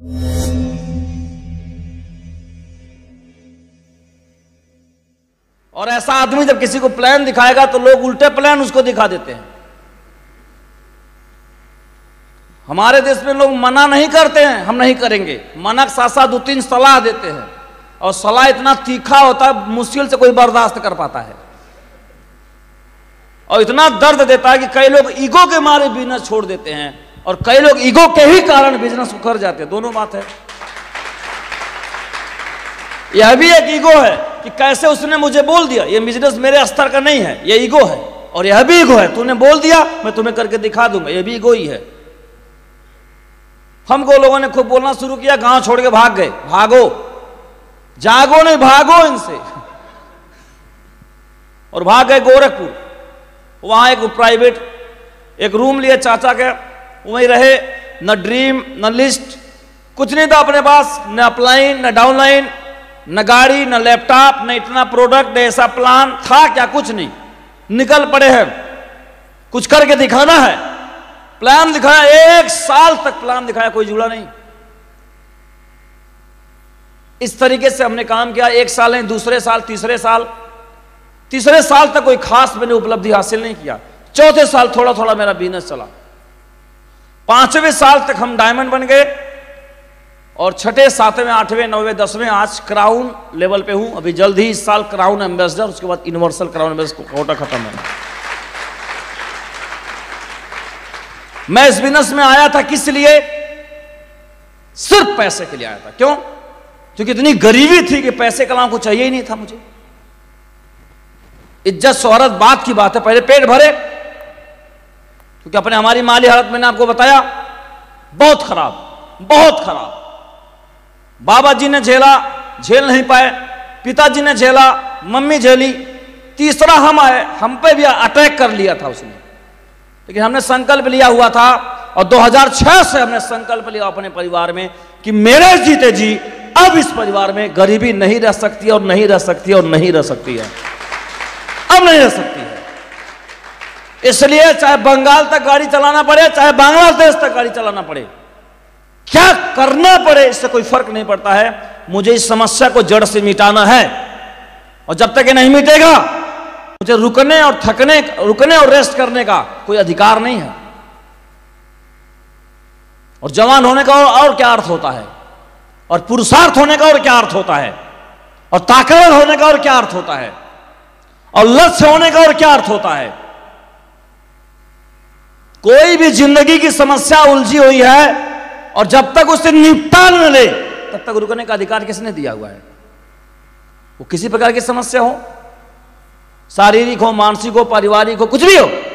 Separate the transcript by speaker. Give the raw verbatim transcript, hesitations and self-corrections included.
Speaker 1: और ऐसा आदमी जब किसी को प्लान दिखाएगा तो लोग उल्टे प्लान उसको दिखा देते हैं। हमारे देश में लोग मना नहीं करते हैं, हम नहीं करेंगे, मना के साथ साथ दो तीन सलाह देते हैं, और सलाह इतना तीखा होता है मुश्किल से कोई बर्दाश्त कर पाता है, और इतना दर्द देता है कि कई लोग ईगो के मारे बिजनेस छोड़ देते हैं और कई लोग ईगो के ही कारण बिजनेस उखड़ जाते हैं। दोनों बात है। यह भी एक ईगो है कि कैसे उसने मुझे बोल दिया, ये बिजनेस मेरे स्तर का नहीं है, ये ईगो है। और यह भी ईगो है, तूने बोल दिया मैं तुम्हें करके दिखा दूंगा, यह भी ईगो ही है। हमको लोगों ने खूब बोलना शुरू किया, गांव छोड़ के भाग गए। भागो, जागो नहीं, भागो इनसे। और भाग गए गोरखपुर। वहां एक प्राइवेट एक रूम लिए चाचा के, वहीं रहे। न ड्रीम न लिस्ट कुछ नहीं था अपने पास, न अपलाइन न डाउनलाइन, न गाड़ी न लैपटॉप, न इतना प्रोडक्ट, न ऐसा प्लान था क्या, कुछ नहीं। निकल पड़े हैं, कुछ करके दिखाना है। प्लान दिखाया, एक साल तक प्लान दिखाया, कोई जुड़ा नहीं। इस तरीके से हमने काम किया। एक साल नहीं, दूसरे साल, तीसरे साल, तीसरे साल तक कोई खास मैंने उपलब्धि हासिल नहीं किया। चौथे साल थोड़ा थोड़ा मेरा बिजनेस चला। पांचवें साल तक हम डायमंड बन गए, और छठे सातवें आठवें नौवें दसवें आज क्राउन लेवल पे हूं। अभी जल्द ही इस साल क्राउन एम्बेसडर, उसके बाद यूनिवर्सल क्राउन एम्बेसडर कोटा खत्म है। मैं इस बिजनेस में आया था किस लिए? सिर्फ पैसे के लिए आया था। क्यों? क्योंकि इतनी गरीबी थी कि पैसे कमाने को चाहिए ही नहीं था मुझे। इज्जत शोहरत बात की बात है, पहले पेट भरे, क्योंकि अपने हमारी माली हालत मैंने आपको बताया बहुत खराब, बहुत खराब। बाबा जी ने झेला, झेल नहीं पाए, पिताजी ने झेला, मम्मी झेली, तीसरा हम आए, हम पे भी अटैक कर लिया था उसने। लेकिन हमने संकल्प लिया हुआ था, और दो हज़ार छह से हमने संकल्प लिया अपने परिवार में कि मेरे जीते जी अब इस परिवार में गरीबी नहीं रह सकती, और नहीं रह सकती, और नहीं रह सकती है, अब नहीं रह सकती है। इसलिए चाहे बंगाल तक गाड़ी चलाना पड़े, चाहे बांग्लादेश तक गाड़ी चलाना पड़े, क्या करना पड़े, इससे कोई फर्क नहीं पड़ता है। मुझे इस समस्या को जड़ से मिटाना है, और जब तक ये नहीं मिटेगा मुझे रुकने और थकने रुकने और रेस्ट करने का कोई अधिकार नहीं है। और जवान होने का और, और क्या अर्थ होता है, और पुरुषार्थ होने का और क्या अर्थ होता है, और ताकतवर होने का और क्या अर्थ होता है, और लक्ष्य होने का और क्या अर्थ होता है। कोई भी जिंदगी की समस्या उलझी हुई है, और जब तक उसे निपटा न ले तब तक रुकने का अधिकार किसने दिया हुआ है? वो किसी प्रकार की समस्या हो, शारीरिक हो, मानसिक हो, पारिवारिक हो, कुछ भी हो,